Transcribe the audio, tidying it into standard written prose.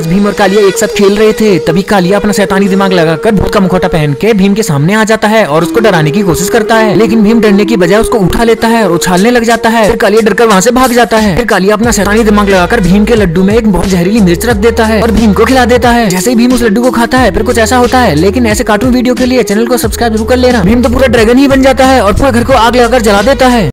आज भीम और कालिया एक साथ खेल रहे थे, तभी कालिया अपना शैतानी दिमाग लगाकर भूत का मुखौटा पहन के भीम के सामने आ जाता है और उसको डराने की कोशिश करता है, लेकिन भीम डरने की बजाय उसको उठा लेता है और उछालने लग जाता है। फिर कालिया डरकर वहाँ से भाग जाता है। फिर कालिया अपना शैतानी दिमाग लगाकर भीम के लड्डू में एक बहुत जहरीली मिर्च रख देता है और भीम को खिला देता है। जैसे ही भीम उस लड्डू को खाता है फिर कुछ ऐसा होता है, लेकिन ऐसे कार्टून वीडियो के लिए चैनल को सब्सक्राइब जरूर कर लेना। भीम तो पूरा ड्रैगन ही बन जाता है और पूरे घर को आग लगाकर जला देता है।